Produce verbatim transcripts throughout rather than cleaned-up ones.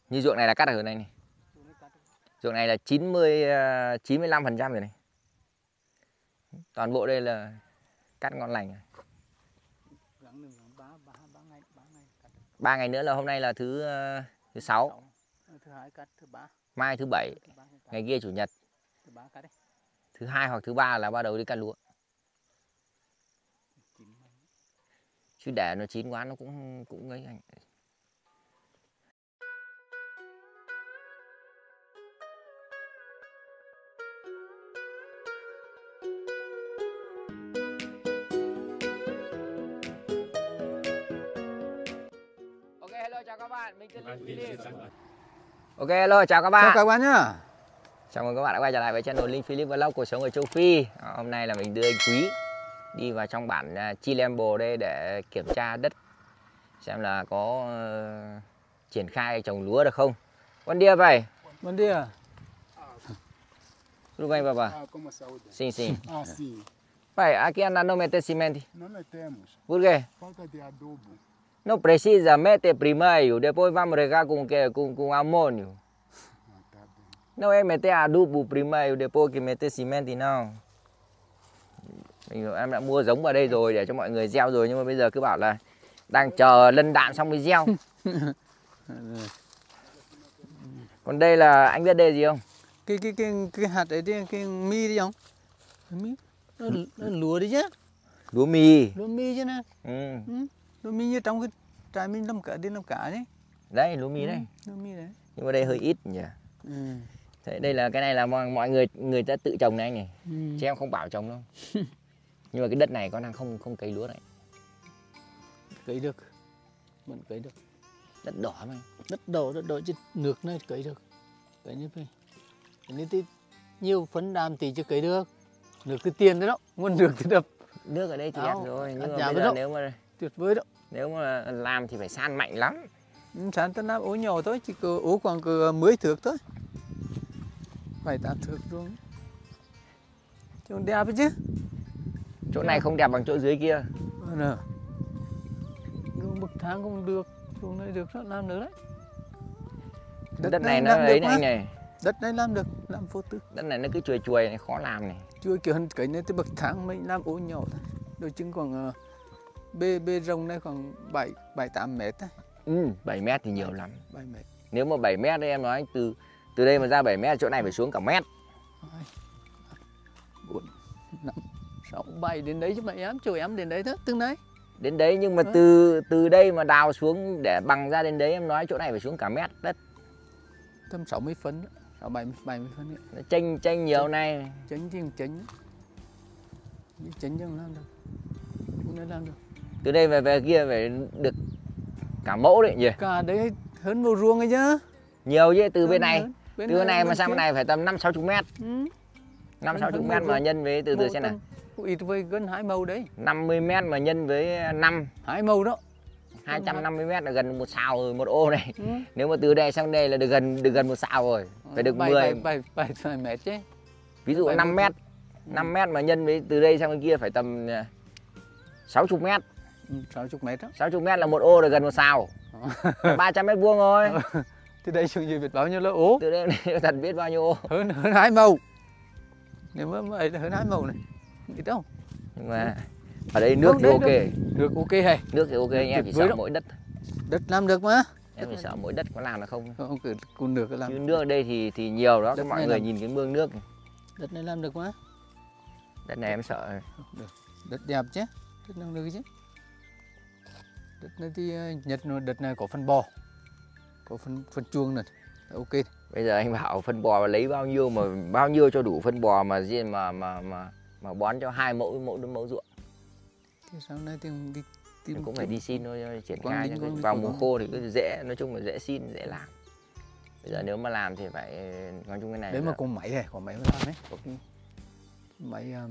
Như ruộng này là cắt ở này này. Ruộng này là chín mươi chín mươi lăm phần trăm rồi này. Toàn bộ đây là cắt ngon lành. Ba ngày nữa là hôm nay là thứ thứ sáu. Thứ hai cắt, thứ ba. Mai thứ bảy, ngày kia chủ nhật. Thứ hai hoặc thứ ba là bắt đầu đi cắt lúa. Chứ để nó chín quá nó cũng cũng ấy anh. Ok, hello chào các bạn, mình tên Linh Philip. Ok, hello chào các bạn. Chào các bạn nhá. Chào mừng các bạn đã quay trở lại với channel Linh Philip Vlog cuộc sống ở châu Phi. À, hôm nay là mình đưa anh Quý đi vào trong bản uh, Chilembo đây để kiểm tra đất, xem là có uh, triển khai trồng lúa được không. Buen dia, pai. Buen dia. Tudo bem, papá? Ah, como a saúde? Sim, sim. Ah, sim. Pai, aqui anda não mete cimento. Não metemos. Por quê? Falta de adubo. Não precisa, mete primeiro, depois vamos regar com, que, com, com amônio. Ah, tá bem. Não é meter adubo primeiro, depois que meter cimento não. Mình, em đã mua giống vào đây rồi để cho mọi người gieo rồi, nhưng mà bây giờ cứ bảo là đang chờ lân đạn xong mới gieo. Còn đây là anh biết đây gì không? Cái cái cái cái hạt ấy đi, cái mi đi không? Cái mi. Nó, nó lúa đi chứ. Lúa mì. Lúa mi chứ nè. Ừ. Ừ. Lúa mi như trong cái trái mình làm cả đi làm cả đấy. Đấy, lúa mì Ừ. đấy. Lúa mi đấy. Nhưng mà đây hơi ít nhỉ. Ừ. Thế đây là cái này là mọi, mọi người người ta tự trồng này anh này. Ừ. Chứ em không bảo trồng đâu. Nhưng mà cái đất này con đang không không cấy lúa này. Cấy được. Vẫn cấy được. Đất đỏ mà. Đất đỏ, đất đỏ chứ nước này cấy được. Cấy như vậy. Nên thì nhiều phấn đàm thì chưa cấy được. Nước cái tiền đấy đó, nguồn nước thì đập. Nước ở đây thì đẹp rồi, nhưng mà nhà bây với giờ đó. nếu mà Tuyệt vời đó. nếu mà làm thì phải san mạnh lắm. Sản tân làm ố nhỏ thôi, chỉ có ố khoảng cứ mười thước thôi. Bảy tám thước luôn. Chỗ đẹp ấy chứ. Chỗ này không đẹp bằng chỗ dưới kia. Nè. Đường bậc thang cũng được, chỗ này được rất làm được đấy. Đất, đất này nó ấy này anh này. Đất này làm được, làm vô tư. Đất này nó cứ chuồi chuồi này, khó làm này. Chưa kiểu hơn cái này tới bậc thang mình làm ố nhỏ thôi. Đôi chừng khoảng uh, bê bê rồng này khoảng bảy bảy tám mét thôi. Ừ, bảy mét thì nhiều lắm. bảy mét. Nếu mà bảy mét đấy em nói từ từ đây mà ra bảy mét, chỗ này phải xuống cả mét. bốn, năm, sáu, bảy đến đấy chứ mà em, chỗ em đến đấy thôi, từng đấy. Đến đấy nhưng mà ừ. từ từ đây mà đào xuống để bằng ra đến đấy em nói chỗ này phải xuống cả mét đất. Tầm sáu mươi phân, sáu bảy mươi phân. Nó chênh chênh nhiều này. Chênh thì chênh. Chênh nhưng làm được. Cũng nên làm được. Từ đây về về kia phải được cả mẫu đấy nhỉ? Cả đấy hơn một ruộng ấy chứ. Nhiều chứ, từ hơn bên này. Bên từ bên này mà bên sang kia. bên này phải tầm năm sáu chục mét. Ừ. năm sáu chục mét mà nhân với từ từ xem nào. Ít với gần hai màu đấy. năm mươi mét mà nhân với năm. Hai màu đó. hai trăm năm mươi mét là gần một sào rồi, một ô này. Ừ. Nếu mà từ đây sang đây là được gần được gần một sào rồi. Phải được mười. bảy mét chứ. Ví dụ năm mét. năm mét mà nhân với từ đây sang bên kia phải tầm sáu mươi mét. Ừ, sáu mươi mét đó. sáu mươi mét là một ô là gần một sào. ba trăm mét vuông rồi. Từ đây xuống dưới biết bao nhiêu là ố. Từ đây thật biết bao nhiêu ô. Hơn hơn hai màu. Nếu mà ấy là hơn hai màu này. Ít đâu. Nhưng mà ở đây nước Không, thì đây, ok. đây. Nước ok hay. Nước thì ok, em chỉ sợ mỗi đất. Đất làm được mà. Em chỉ sợ mỗi đất có làm được không. Không cứ cùn nước làm. Chứ nước ở đây thì thì nhiều đó, Đất mọi này người làm... nhìn cái mương nước. Đất này làm được mà. Đất này em sợ. Được. Đất đẹp chứ. Đất làm được chứ. Đất này thì Nhật đất này có phân bò. Có phân phân chuông này. Ok. Bây giờ anh bảo phân bò mà lấy bao nhiêu mà bao nhiêu cho đủ phân bò mà riêng mà mà mà mà bón cho hai mẫu mẫu mẫu ruộng. Thì sau này thì đi tìm cũng phải đi xin thôi, triển Quang khai Linh, cho Quang vào Linh, mùa Quang khô thì cứ dễ, nói chung là dễ xin dễ làm. Bây giờ nếu mà làm thì phải nói chung cái này đấy là... mà có máy này, có máy mới làm đấy, có cái máy um,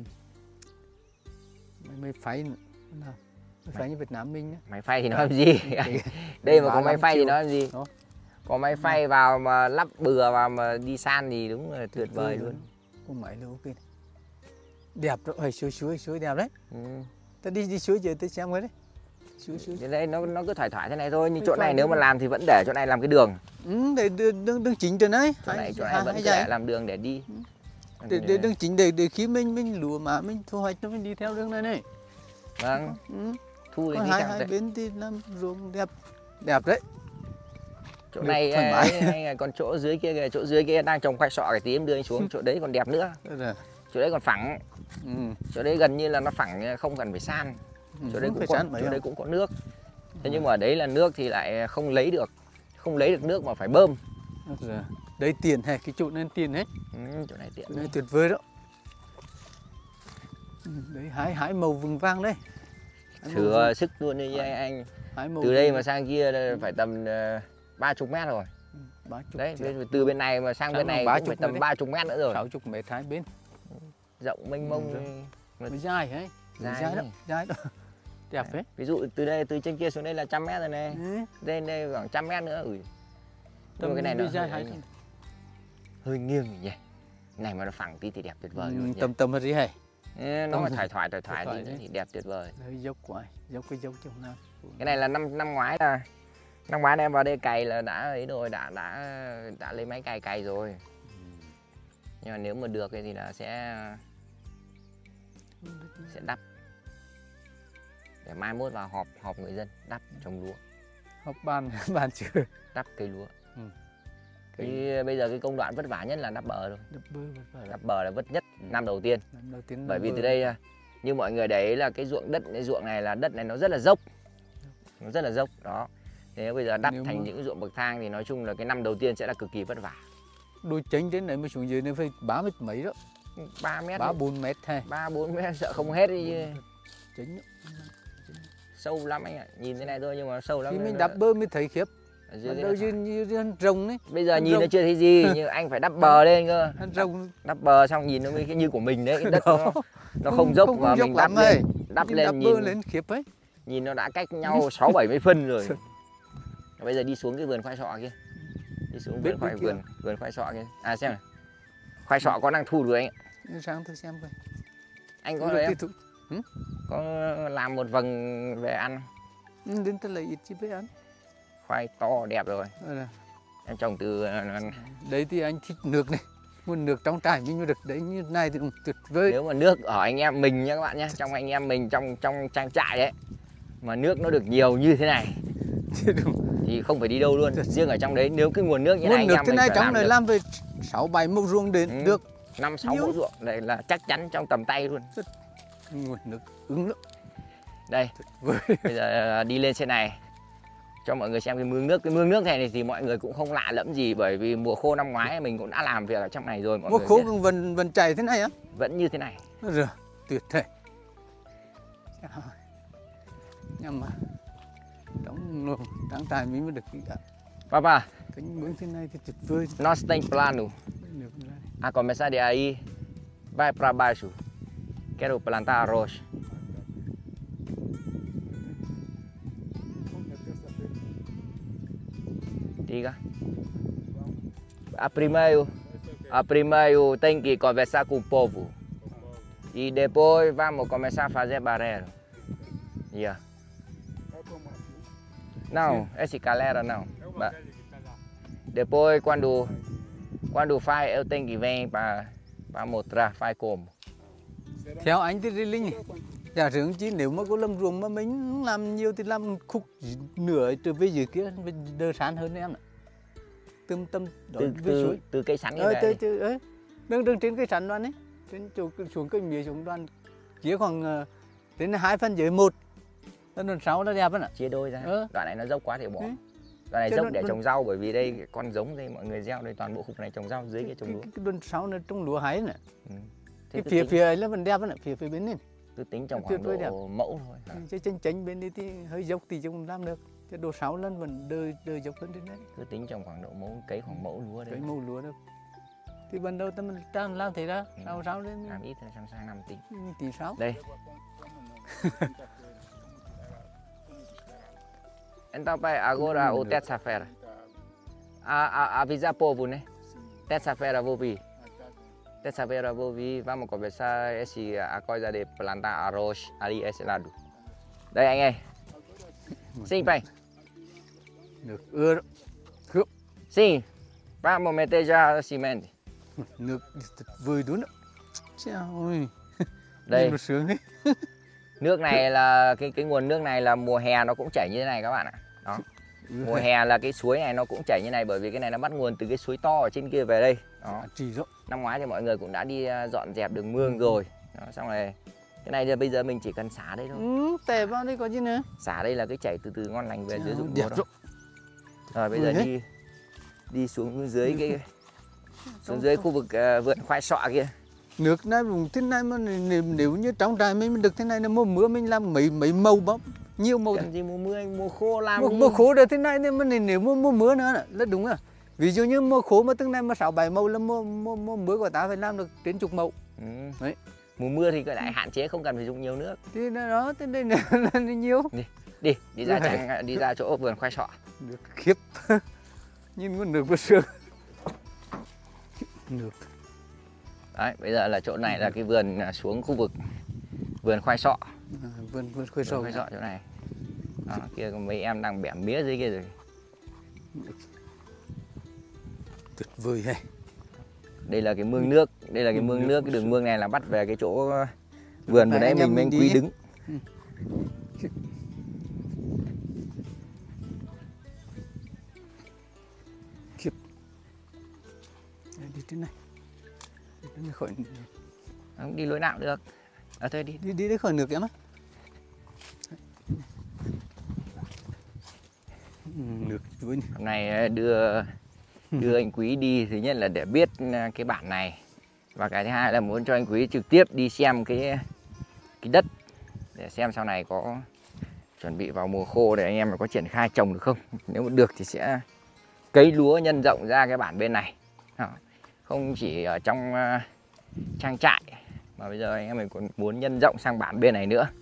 máy máy phay nào, máy phay như Việt Nam mình nhá. Máy phay thì nó làm gì? Đây mà có máy phay thì nó làm gì? Đó. Có máy phay vào mà lắp bừa vào mà đi san thì đúng là tuyệt vời luôn. Có máy là ok. Đẹp rồi, suối suối suối đẹp đấy. Ừ. Ta đi đi suối giờ tôi xem cái đấy. Suối suối. Thế đây nó nó cứ thoải thoải thế này thôi, nhưng chỗ này nếu mà làm thì vẫn để chỗ này làm cái đường. Ừ, để đường đường, đường chính trên đấy. Chỗ Hai- này chỗ này hai- vẫn hai cứ dãy. để làm đường để đi. để, để đường chính để để khi mình mình lúa mà mình thu hoạch nó mình đi theo đường này này. Vâng, Ừ. thu thì Còn đi hai theo hai đấy. bên thì làm ruộng đẹp đẹp đấy. Chỗ Được, này thoải mái. ấy, hay là còn chỗ dưới kia kìa, chỗ dưới kia đang trồng khoai sọ, cái tí em đưa anh xuống chỗ đấy còn đẹp nữa. Rồi. Chỗ đấy còn phẳng, Ừ. chỗ đấy gần như là nó phẳng, không cần phải san. Chỗ đấy Không cũng phải có, sán mấy chỗ đấy không? cũng có nước. Thế nhưng mà ở đấy là nước thì lại không lấy được, không lấy được nước mà phải bơm. Rồi. Đây tiền hay cái chỗ này tiền hết. Ừ, chỗ này tiện. Chỗ này tuyệt vời đó. Ừ, đấy hái hái màu vừng vang đấy. Hái màu Thừa vừng- sức luôn đi anh. anh. hái màu Từ đây vừng- mà sang kia là phải tầm ba chục mét rồi. Ừ, ba chục Đấy, triệu. từ bên này mà sang Sang bên là này ba cũng phải chục tầm nữa đấy. ba chục mét nữa rồi. sáu chục mét hai bên. Rộng mênh mông. Ừ, Mà Mới dài ấy. dài Dài đó, đấy. dài đó. Đẹp đấy. Ví dụ từ đây, từ trên kia xuống đây là trăm mét rồi này. Ừ. Lên đây khoảng trăm mét nữa. Ui. Nhưng Tầm mà cái này nó bây giờ hơi, hai ấy trăm. nhỉ, hơi nghiêng nhỉ. Cái này mà nó phẳng tí thì đẹp tuyệt vời Ừ, luôn nhỉ. tầm tầm là gì hay. Ê, nó mà tầm- thoải thoải thoải thoải thoải thì, đấy. thì đẹp tuyệt vời. Hơi dốc quá, dốc cái dốc trong nào. Cái này là năm năm ngoái là năm ngoái em vào đây cày là đã ấy rồi, đã đã đã lấy máy cày cày rồi. Nhưng mà nếu mà được thì là sẽ sẽ đắp để mai mốt vào họp họp người dân đắp trồng lúa, Họp bàn bàn chưa. đắp cây lúa. Ừ. Cái, bây giờ cái công đoạn vất vả nhất là đắp bờ thôi. Đập bơ vất vả lắm. Đắp bờ là vất nhất năm đầu tiên. Năm đầu tiên Bởi đập vì bơ. từ đây như mọi người để ý là cái ruộng đất, cái ruộng này là đất này nó rất là dốc, nó rất là dốc đó. Nếu bây giờ đắp Nếu thành mà- những ruộng bậc thang thì nói chung là cái năm đầu tiên sẽ là cực kỳ vất vả. Đôi chánh đến đấy mà xuống dưới này phải ba mét mấy đó. ba mét, Ba bốn mét hay. ba bốn mét sợ không hết đi. Chánh đó. Sâu lắm anh ạ, nhìn thế này thôi nhưng mà sâu lắm. Khi mình Nó- đập bơ mới thấy khiếp. ở dưới Bắt cái đầu đất như như như ăn rồng đấy. bây giờ ăn nhìn nó rồng. chưa thấy gì nhưng anh phải đắp bờ lên cơ. Ăn rồng. Đắp bờ xong nhìn nó mới cái như của mình đấy, cái đất Đó. nó, nó không dốc không, mà không dốc mình đắp lắm ấy. lên, đắp Nhưng lên đập nhìn bơ lên khiếp ấy. nhìn nó đã cách nhau sáu bảy mươi phân rồi. Bây giờ đi xuống cái vườn khoai sọ kia, đi xuống Biết vườn khoai bên kia. vườn vườn khoai sọ kia. À xem này, khoai sọ có đang thu được anh ạ. Đi sang tôi xem coi. Anh có Được đấy thì không? thu- Có làm một vầng về ăn. Ừ, đến tôi lấy ít chi biết ăn. Khoai to đẹp rồi, Rồi nè. em trồng từ Đấy thì anh thích nước này. Nguồn nước trong trại mình mới được đấy như này thì cũng tuyệt vời. nếu mà nước ở anh em mình nha các bạn nhé, trong anh em mình trong trong trang trại ấy mà nước nó được nhiều như thế này Chứ đúng. thì không phải đi đâu luôn. Riêng ở trong đấy nếu cái nguồn nước như này Nguồn anh nước em thế mình này phải trong làm này được làm về sáu bảy mẫu ruộng đến Ừ. được. năm sáu Nhiều. mẫu ruộng đây là chắc chắn trong tầm tay luôn. Nguồn nước ứng lắm. Đây Với bây giờ đi lên trên này cho mọi người xem cái mương nước. Cái mương nước này thì mọi người cũng không lạ lẫm gì, bởi vì mùa khô năm ngoái mình cũng đã làm việc ở trong này rồi, mọi một người khố biết. cũng vẫn vẫn chảy thế này á. Vẫn như thế này. Rồi, tuyệt thế. Nhưng mà trong lô trang trại mình mới được cái cả. Papa, Cánh mương thế này thì tuyệt vời. nós tem plano. Nước ra. A começar de aí, vai para baixo. Quero plantar arroz. Diga. A primeiro, a primeiro tem que conversar com o povo. E depois vamos começar a fazer barreiro. Yeah. É como assim. Não, esse galera não. Ba- Depois quando quando faz eu tenho que vir para para mostrar faz como. Theo anh thì Linh giả sử chứ nếu mà có làm ruộng mà mình làm nhiều thì làm khúc nửa trở về dưới kia đỡ sán hơn em ạ. Tâm tâm đó Từ với từ suối. từ cây sắn như Ờ, này. từ từ ấy. Đừng đừng trên cây sắn đoan ấy. Trên chỗ xuống cây mía xuống đoan chia khoảng ờ, đến hai phần dưới một. Đoạn sáu nó đẹp lắm ạ. Chia đôi ra. Ờ. Đoạn này nó dốc quá thì bỏ. Ừ. Đoạn này Chứ dốc nó- để nó- trồng rau, bởi vì đây con giống đây mọi người gieo đây toàn bộ khúc này trồng rau, dưới kia Cái, trồng cái, lúa. cái đoạn sáu nó trong lúa hái này. Ừ. Cái Thế cứ phía tính, phía ấy là vẫn đẹp lắm ạ, phía phía bên này. cứ tính trồng tuyệt khoảng vời đẹp. độ mẫu thôi. Hả? Chứ chánh chánh bên đây thì hơi dốc thì cũng làm được. Chứ độ sáu lần vẫn đơ đơ dốc hơn trên đấy. Cứ tính trồng khoảng độ mẫu cấy khoảng mẫu lúa Cái đấy. màu lúa đâu. Thì ban đầu ta mình ta làm thế đó, Ừ. sau sau đến Làm ít thôi sang sang năm tính. tỷ sáu. Đây. Então pai, agora o terça-feira. A, a, avisa povo, né? Terça-feira vou vir. Terça-feira vou vir, vamos conversar esse, a coisa de plantar arroz ali esse lado. Đây anh ơi. Xin pai, Được ưa đó. Sim, vamos meter já cimento. Nước tuyệt vời đúng đó. Chào ơi. Đây. Nó sướng ấy. Nước này là cái cái nguồn nước này là mùa hè nó cũng chảy như thế này các bạn ạ. Đó. Mùa hè là cái suối này nó cũng chảy như này, bởi vì cái này nó bắt nguồn từ cái suối to ở trên kia về đây. Đó. Chỉ rõ. Năm ngoái thì mọi người cũng đã đi dọn dẹp đường mương rồi. Đó, xong rồi cái này thì bây giờ mình chỉ cần xả đây thôi. Ừ, tè vào đây có gì nữa. Xả đây là cái chảy từ từ ngon lành về dưới dụng Đẹp mùa đó. rồi. Rồi bây giờ đi đi xuống dưới cái xuống dưới khu vực uh, vườn khoai sọ kia. Nước này vùng thế này mà nếu, nếu như trong trại mình được thế này là mùa mưa mình làm mấy mấy màu bắp nhiều màu. Cần gì mùa mưa anh mùa khô làm mùa, đi. mùa khô được thế này nên mà nếu mùa, mùa mưa nữa là đúng rồi. Ví dụ như mùa khô mà từng này mà sáu bảy màu là mùa, mùa mùa mưa của ta phải làm được đến chục màu. Ừ. Đấy. Mùa mưa thì lại hạn chế không cần phải dùng nhiều nước. Thì đó thế đây là, là nhiều. Đi đi đi ra trang, đi ra chỗ vườn khoai sọ. Được khiếp. Nhìn con nước vừa sướng. Nước. Đấy, bây giờ là chỗ này là cái vườn xuống khu vực vườn khoai sọ. À, vườn vườn khoai sọ. Khoai sọ chỗ này. Đó, kia có mấy em đang bẻ mía dưới kia rồi. Tuyệt vời hay. Đây là cái mương nước, đây là cái mương nước, cái đường mương này là bắt về cái chỗ vườn vừa đấy mình mình Quý đứng. Khiếp. Đi trên này. Đi khỏi Không đi lối nào được. À, thôi đi. Đi đi đi khỏi nước em á. Nước vui. Hôm nay đưa đưa anh Quý đi, thứ nhất là để biết cái bản này, và cái thứ hai là muốn cho anh Quý trực tiếp đi xem cái cái đất để xem sau này có chuẩn bị vào mùa khô để anh em có triển khai trồng được không. Nếu mà được thì sẽ cấy lúa nhân rộng ra cái bản bên này. Đó. Không chỉ ở trong trang trại mà bây giờ anh em mình còn muốn nhân rộng sang bản bên này nữa.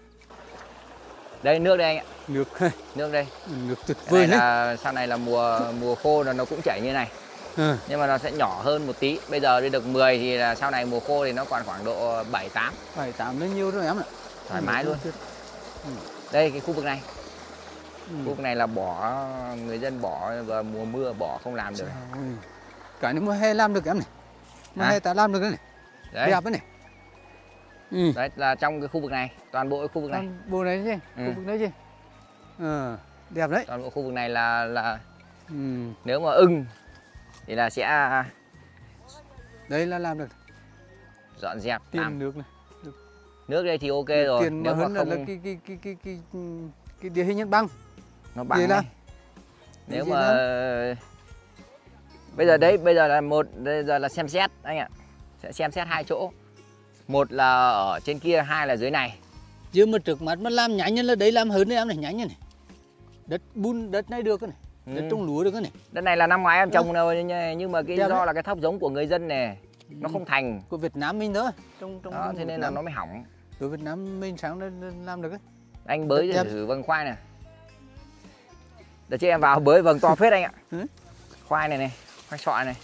Đây nước đây anh ạ. Nước nước đây. Nước tuyệt vời đấy. Là sau này là mùa mùa khô là nó cũng chảy như này. À. Nhưng mà nó sẽ nhỏ hơn một tí. Bây giờ đi được mười thì là sau này mùa khô thì nó còn khoảng độ bảy tám. bảy tám nó nhiều rồi em ạ. Thoải mái luôn. Ừ. Đây cái khu vực này. Ừ. Khu vực này là bỏ người dân bỏ vào mùa mưa bỏ không làm được. Cái này mùa hè làm được em này. Mùa hè ta làm được cái này. Đấy. Đẹp đấy này. Ừ. Đấy là trong cái khu vực này, toàn bộ cái khu vực này. Toàn bộ này chứ, ừ. Khu vực đấy chứ. À, đẹp đấy. Toàn bộ khu vực này là là ừ. Nếu mà ưng thì là sẽ đây là làm được. Dọn dẹp tiền làm. Nước này. Được. Nước đây thì ok rồi. Tiền nếu mà hơn mà không là cái cái cái cái cái cái địa hình nhân băng. Nó bằng này. Nếu mà lắm. Bây giờ đấy, bây giờ là một bây giờ là xem xét anh ạ. Sẽ xem xét hai chỗ. Một là ở trên kia, hai là dưới này. Chứ mà trước mặt mà làm nhánh là đấy làm hơn đấy em này, nhánh này. Đất bùn đất này được cái này. Đất ừ. trồng lúa được cái này. Đất này là năm ngoái em trồng rồi nhưng mà cái Đẹp do đấy. Là cái thóc giống của người dân này nó không thành. Của Việt Nam mình thôi. Trong trong đó, thế nên là nó mới hỏng. Của Việt Nam mình sáng làm được đấy. Anh bới thử vâng khoai này. Đợt trước em vào bới vâng to phết anh ạ. Ừ. Khoai này này, khoai sọ này.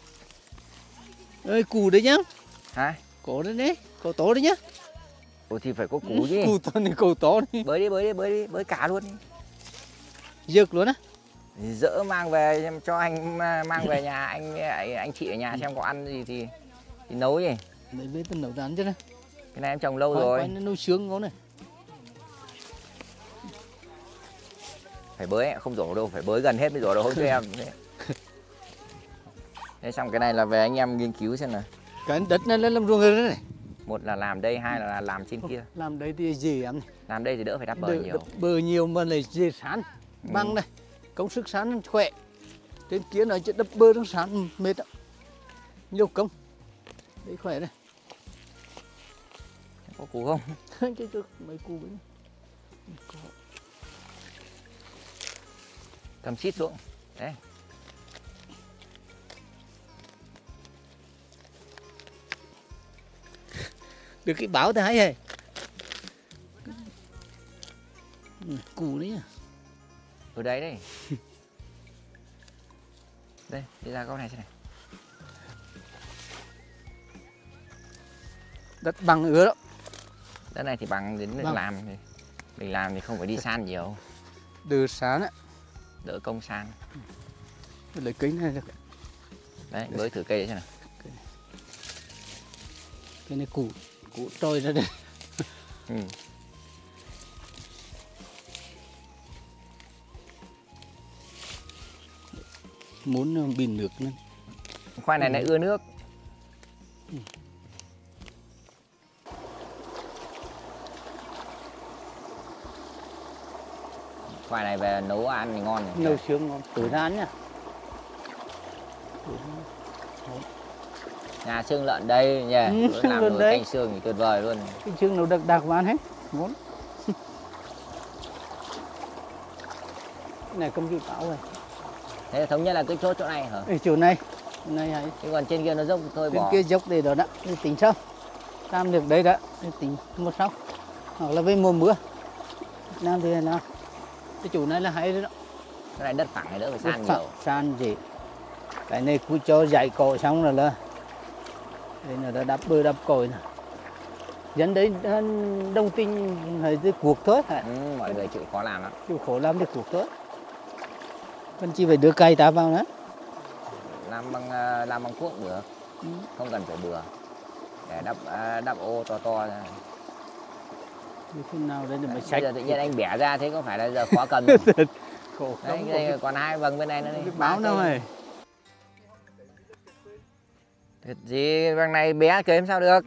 Ơi củ đấy nhá. Hả? Cổ đấy đấy, cổ to đấy nhá. Ủa thì phải có củ chứ. Củ to này, cổ to đi. Bới đi, bới đi, bới đi, bới cả luôn đi. Dược luôn á. Dỡ mang về xem cho anh mang về nhà anh anh chị ở nhà xem có ăn gì thì thì nấu gì. Đấy với tôi nấu ăn chứ này. Cái này em trồng lâu Khoai, rồi. Khoai nó nấu sướng ngon này. Phải bới không rổ đâu, phải bới gần hết mới rổ đâu, không cho em. Thế xong cái này là về anh em nghiên cứu xem nào. Cái đất này là làm ruộng rồi đấy này. Một là làm đây, hai là làm trên kia. Làm đây thì dễ em này. Làm đây thì đỡ phải đắp bờ đỡ, nhiều. Đắp bờ nhiều mà lại dễ sán. Ừ. Băng này, công sức sán khỏe. Trên kia nói chuyện đắp bờ nó sán mệt đó. Nhiều công. Đấy khỏe này. Có củ không? Chứ chứ mấy củ đấy. Cầm xít xuống. Đấy. Được cái báo thì hay hề. Củ đấy à. Ở đấy đây. Đây, đi ra góc này xem này. Đất bằng ứa đó. Đất này thì bằng đến bằng. Làm thì mình làm thì không phải đi san nhiều. Đỡ san á. Đỡ công san. lấy cây này được. Đấy, bới thử cây đấy xem nào. Cái này củ củ trôi ra đây. Ừ. Muốn bị nước nữa. Khoai này lại ưa nước. Ừ. Khoai này về nấu ăn thì ngon nhỉ. Nấu sướng ngon, tối ra nhá. Nhà xương lợn đây nhỉ. Ừ, làm nồi canh xương thì tuyệt vời luôn. Cái xương nấu đặc đặc vào hết, ngon. Cái này công dụng táo rồi. Thế thống nhất là cái chốt chỗ này hả? Ở chỗ này, chỗ này hay. Chứ còn trên kia nó dốc thôi Bên bỏ. kia dốc để đó đó, để tính sau. Làm được đấy đó, để tính một sau. Hoặc là với mùa mưa. Làm thì nào. Cái chỗ này là hay đấy đó. Cái này đất phẳng này đỡ phải san Phẳng, nhiều. san gì. Cái này cứ cho dạy cỏ xong rồi là đây là đã đắp bơi đắp cội nè. Dân đấy đông tin hay cái cuộc thôi hả? Ừ, mọi người chịu khó làm lắm. Chịu khổ làm được cuộc thôi. Còn chỉ phải đưa cây ta vào nữa. Làm bằng làm bằng cuốc được. Ừ. Không cần phải bừa. Để đắp đắp ô to to ra. Khi nào đây để mà Bây sạch. giờ tự nhiên anh bẻ ra thế có phải là giờ khó cầm. Khổ Đấy, đây còn hai vầng bên này nữa đi. Báo đâu này. Thật gì vầng này bé kém sao được.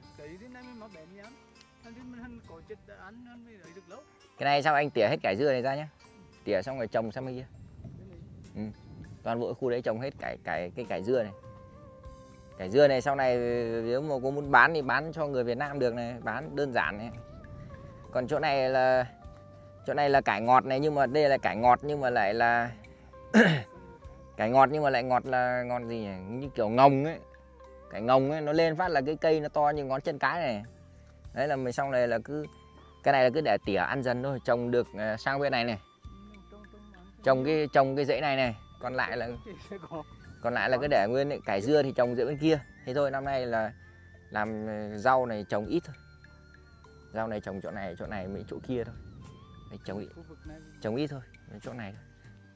Cái này sao anh tỉa hết cải dưa này ra nhá. Tỉa xong rồi trồng sang bên kia. Ừ. Toàn bộ khu đấy trồng hết cải cải cái cải dưa này. Cải dưa này sau này nếu mà có muốn bán thì bán cho người Việt Nam được này, bán đơn giản này. Còn chỗ này là chỗ này là cải ngọt này, nhưng mà đây là cải ngọt nhưng mà lại là cải ngọt nhưng mà lại ngọt là ngọt gì nhỉ? Như kiểu ngồng ấy. Cải ngồng ấy nó lên phát là cái cây nó to như ngón chân cái này. Đấy là mình xong này là cứ cái này là cứ để tỉa ăn dần thôi, trồng được sang bên này này. Trồng cái trồng cái rễ này này, còn lại là còn lại là cứ để nguyên ấy. Cải dưa thì trồng rễ bên kia. Thế thôi, năm nay là làm rau này trồng ít thôi. Rau này trồng chỗ này, chỗ này mấy chỗ kia thôi. Đấy, trồng ít, trồng ít thôi, chỗ này thôi.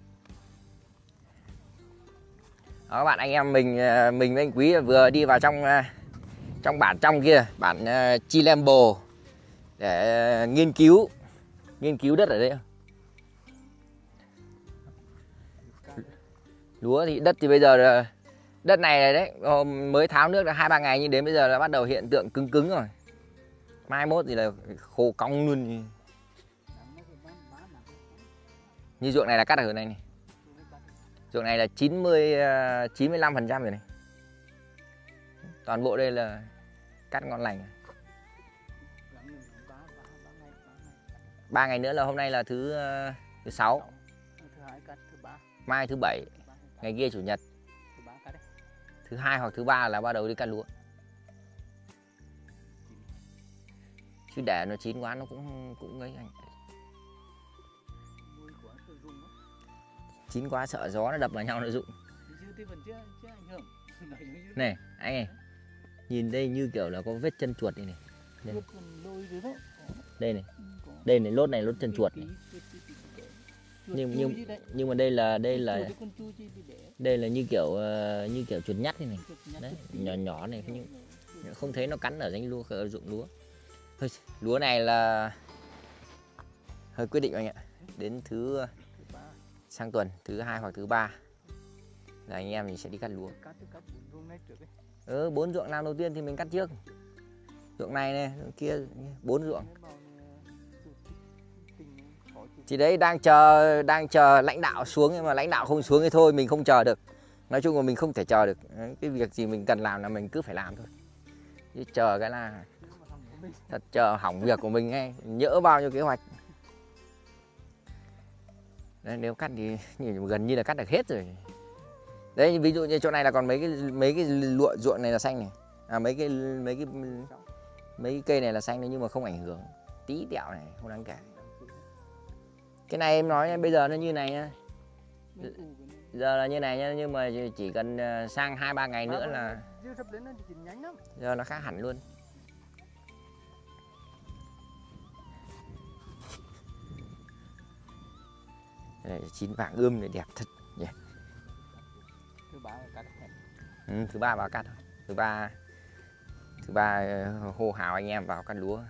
Đó, các bạn anh em mình mình với anh Quý vừa đi vào trong trong bản trong kia, bản Chilembo để nghiên cứu nghiên cứu đất ở đây. Lúa thì đất thì bây giờ đất này đấy mới tháo nước đã hai ba ngày, nhưng đến bây giờ là bắt đầu hiện tượng cứng cứng rồi. Mai mốt thì là khô cong luôn. Như ruộng này là cắt ở này này. Ruộng này là chín mươi chín mươi lăm phần trăm rồi này. Toàn bộ đây là cắt ngon lành. ba ngày nữa là hôm nay là thứ thứ sáu. Mai thứ bảy, ngày kia chủ nhật. Thứ hai hoặc thứ ba là bắt đầu đi cắt lúa. Chứ để nó chín quá nó cũng cũng ấy anh. Chín quá sợ gió nó đập vào nhau nó rụng. Này anh ơi, nhìn đây như kiểu là có vết chân chuột đây này. Đây này, đây này, đây này lốt này lốt chân chuột này. Nhưng nhưng nhưng mà đây là đây là đây là như kiểu uh, như kiểu chuột nhắt này này. Đấy, nhỏ nhỏ này, nhưng không thấy nó cắn ở danh lúa ở ruộng lúa. Thôi, lúa này là hơi quyết định anh ạ. Đến thứ sang tuần thứ hai hoặc thứ ba là anh em mình sẽ đi cắt lúa. Ừ, bốn ruộng làm đầu tiên thì mình cắt trước. Ruộng này này, ruộng kia, bốn ruộng. Thì đấy đang chờ đang chờ lãnh đạo xuống, nhưng mà lãnh đạo không xuống thì thôi mình không chờ được. Nói chung là mình không thể chờ được. Cái việc gì mình cần làm là mình cứ phải làm thôi. Chứ chờ cái là thật chờ hỏng việc của mình ngay, nhỡ bao nhiêu kế hoạch. Đấy, nếu cắt thì gần như là cắt được hết rồi. Đấy, ví dụ như chỗ này là còn mấy cái mấy cái lụa ruộng này là xanh này. À mấy cái mấy cái mấy cái cây này là xanh đấy, nhưng mà không ảnh hưởng. Tí tẹo này không đáng kể. Cái này em nói bây giờ nó như này nhá. Giờ là như này nhá, nhưng mà chỉ cần sang hai ba ngày nữa là giờ nó khác hẳn luôn. Cái này chín vàng ươm này đẹp thật nhỉ. Ừ, thứ ba vào cắt thôi. Thứ ba thứ ba hô hào anh em vào cắt lúa.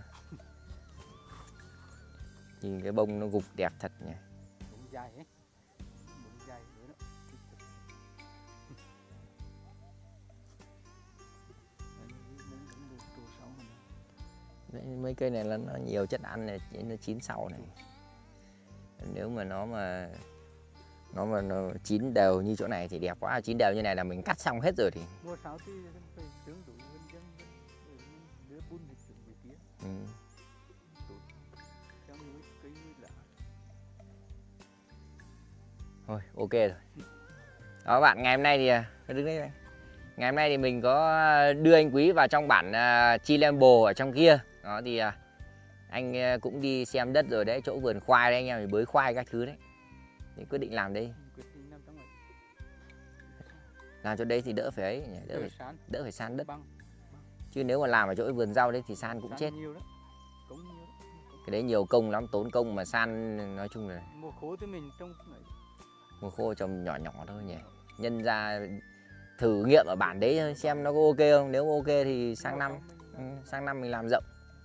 Nhìn cái bông nó gục đẹp thật nhỉ. Bông dài ấy. Bông dài nữa đó. Đấy, mấy cây này là nó nhiều chất ăn này, nó chín sau này. Nếu mà nó mà nó mà nó chín đều như chỗ này thì đẹp quá. Chín đều như này là mình cắt xong hết rồi thì. Mua sáu thì phải tướng đủ hơn dân đưa bún thì chuẩn bị tía. Ừ. Thôi ok rồi. Đó các bạn, ngày hôm nay thì đứng đây này. Ngày hôm nay thì mình có đưa anh Quý vào trong bản uh, Chilembo ở trong kia. Đó thì uh, anh uh, cũng đi xem đất rồi đấy, chỗ vườn khoai đấy, anh em thì bới khoai các thứ đấy. Thì quyết định làm đây. Làm chỗ đấy thì đỡ phải ấy, đỡ phải, đỡ phải san đất. Chứ nếu mà làm ở chỗ vườn rau đấy thì san cũng chết. Cái đấy nhiều công lắm, tốn công mà san nói chung là mùa khô thì mình trông mùa khô trồng nhỏ nhỏ thôi nhỉ. Nhân ra thử nghiệm ở bản đấy thôi xem nó có ok không. Nếu ok thì sang năm ừ, sang năm mình làm rộng.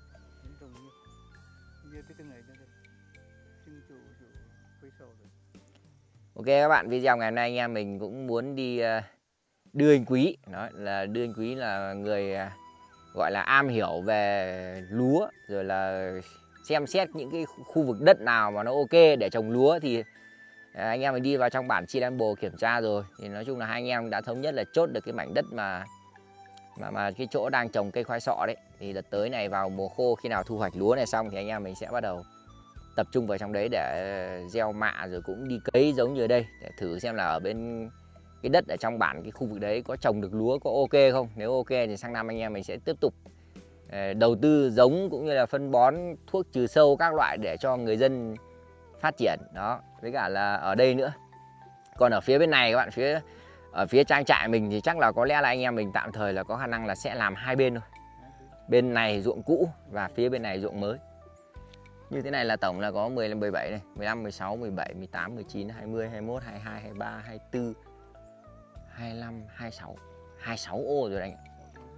Ok các bạn, video ngày hôm nay anh em mình cũng muốn đi đưa anh Quý. Đó là đưa anh Quý là người gọi là am hiểu về lúa, rồi là xem xét những cái khu vực đất nào mà nó ok để trồng lúa. Thì anh em mình đi vào trong bản Chilembo kiểm tra rồi thì nói chung là hai anh em đã thống nhất là chốt được cái mảnh đất mà mà mà cái chỗ đang trồng cây khoai sọ đấy. Thì đợt tới này vào mùa khô khi nào thu hoạch lúa này xong thì anh em mình sẽ bắt đầu tập trung vào trong đấy để gieo mạ rồi cũng đi cấy giống như ở đây để thử xem là ở bên cái đất ở trong bản cái khu vực đấy có trồng được lúa có ok không. Nếu ok thì sang năm anh em mình sẽ tiếp tục đầu tư giống cũng như là phân bón, thuốc trừ sâu các loại để cho người dân phát triển đó, với cả là ở đây nữa. Còn ở phía bên này các bạn, phía ở phía trang trại mình thì chắc là có lẽ là anh em mình tạm thời là có khả năng là sẽ làm hai bên thôi. Bên này ruộng cũ và phía bên này ruộng mới. Như thế này là tổng là có mười, mười bảy này, mười lăm, mười sáu, mười bảy, mười tám, mười chín, hai mươi, hai mươi mốt, hai mươi hai, hai mươi ba, hai mươi tư, hai mươi lăm, hai mươi sáu, hai mươi sáu ô rồi anh ạ.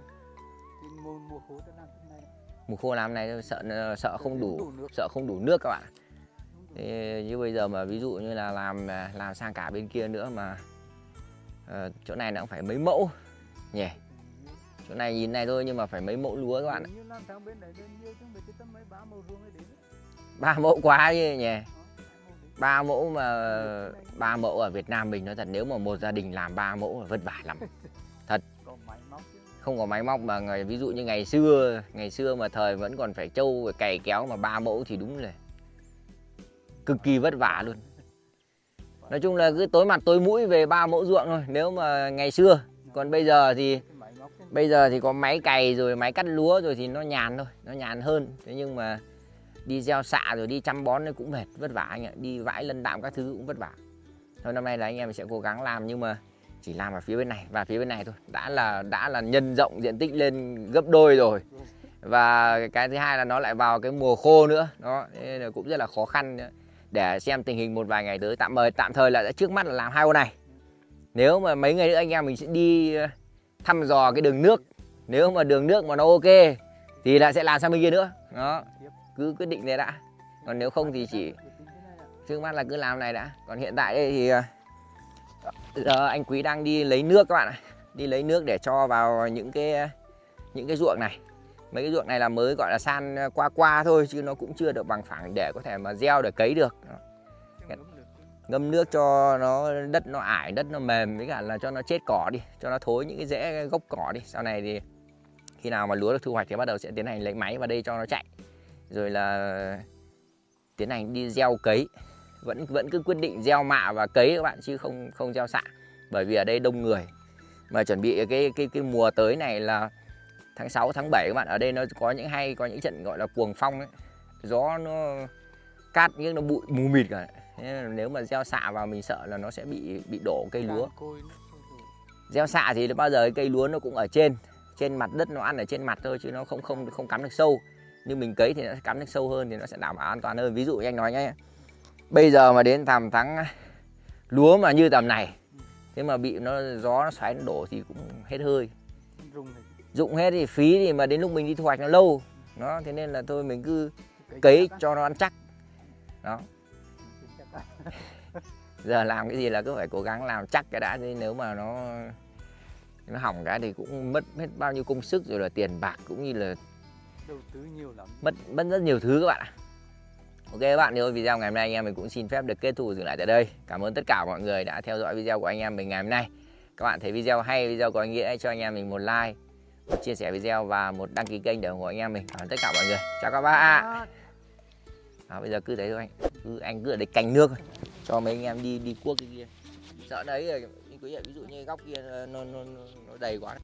Mùa khô làm này sợ sợ không đủ, sợ không đủ nước các bạn. Thế như bây giờ mà ví dụ như là làm làm sang cả bên kia nữa mà uh, chỗ này nó cũng phải mấy mẫu nhỉ. Yeah. Chỗ này nhìn này thôi nhưng mà phải mấy mẫu lúa các bạn ạ. Ba mẫu quá chứ nhỉ. Ba mẫu mà ba mẫu ở Việt Nam mình nói thật, nếu mà một gia đình làm ba mẫu là vất vả lắm. Thật. Không có máy móc mà ngày, ví dụ như ngày xưa, ngày xưa mà thời vẫn còn phải trâu cày kéo mà ba mẫu thì đúng là cực kỳ vất vả luôn. Nói chung là cứ tối mặt tối mũi về ba mẫu ruộng thôi nếu mà ngày xưa. Còn bây giờ thì bây giờ thì có máy cày rồi máy cắt lúa rồi thì nó nhàn thôi, nó nhàn hơn. Thế nhưng mà đi gieo xạ rồi đi chăm bón nó cũng mệt, vất vả anh ạ. Đi vãi lân đạm các thứ cũng vất vả. Thôi năm nay là anh em sẽ cố gắng làm nhưng mà chỉ làm ở phía bên này và phía bên này thôi. Đã là đã là nhân rộng diện tích lên gấp đôi rồi. Và cái thứ hai là nó lại vào cái mùa khô nữa. Đó, nên là cũng rất là khó khăn nữa. Để xem tình hình một vài ngày tới, tạm thời tạm thời là trước mắt là làm hai ô này. Nếu mà mấy ngày nữa anh em mình sẽ đi thăm dò cái đường nước. Nếu mà đường nước mà nó ok thì lại sẽ làm sang bên kia nữa. Đó, cứ quyết định thế đã. Còn nếu không thì chỉ trước mắt là cứ làm này đã. Còn hiện tại đây thì giờ anh Quý đang đi lấy nước các bạn ạ. Đi lấy nước để cho vào những cái những cái ruộng này. Mấy cái ruộng này là mới gọi là san qua qua thôi chứ nó cũng chưa được bằng phẳng để có thể mà gieo để cấy được. Ngâm nước cho nó đất nó ải, đất nó mềm, với cả là cho nó chết cỏ đi, cho nó thối những cái rễ gốc cỏ đi. Sau này thì khi nào mà lúa được thu hoạch thì bắt đầu sẽ tiến hành lấy máy vào đây cho nó chạy. Rồi là tiến hành đi gieo cấy. Vẫn vẫn cứ quyết định gieo mạ và cấy các bạn chứ không không gieo xạ. Bởi vì ở đây đông người. Mà chuẩn bị cái cái cái mùa tới này là tháng sáu, tháng bảy các bạn, ở đây nó có những hay có những trận gọi là cuồng phong ấy. Gió nó cát nhưng nó bụi mù mịt cả. Nên nếu mà gieo xạ vào mình sợ là nó sẽ bị bị đổ cây lúa. Gieo xạ thì bao giờ cái cây lúa nó cũng ở trên, trên mặt đất, nó ăn ở trên mặt thôi chứ nó không không không cắm được sâu. Nhưng mình cấy thì nó sẽ cắm được sâu hơn thì nó sẽ đảm bảo an toàn hơn. Ví dụ như anh nói nhé, bây giờ mà đến tầm tháng lúa mà như tầm này Thế mà bị nó gió nó xoáy nó đổ thì cũng hết hơi. Rung này. Dụng hết thì phí, thì mà đến lúc mình đi thu hoạch nó lâu. Đó, thế nên là thôi mình cứ cấy cho nó ăn chắc. Đó. Giờ làm cái gì là cứ phải cố gắng làm chắc cái đã, chứ nếu mà nó nó hỏng cái thì cũng mất hết bao nhiêu công sức rồi, là tiền bạc cũng như là đầu tư nhiều lắm. mất mất rất nhiều thứ các bạn ạ. Ok các bạn, nếu video ngày hôm nay anh em mình cũng xin phép được kết thúc dừng lại tại đây. Cảm ơn tất cả mọi người đã theo dõi video của anh em mình ngày hôm nay. Các bạn thấy video hay, video có ý nghĩa, hãy cho anh em mình một like, một chia sẻ video và một đăng ký kênh để ủng hộ anh em mình. Cảm ơn tất cả mọi người. Chào các bạn. À, bây giờ cứ đấy thôi anh, cứ anh cứ ở đây canh nước thôi, cho mấy anh em đi đi cuốc cái kia. Sợ đấy rồi, ví dụ như góc kia nó, nó, nó đầy quá.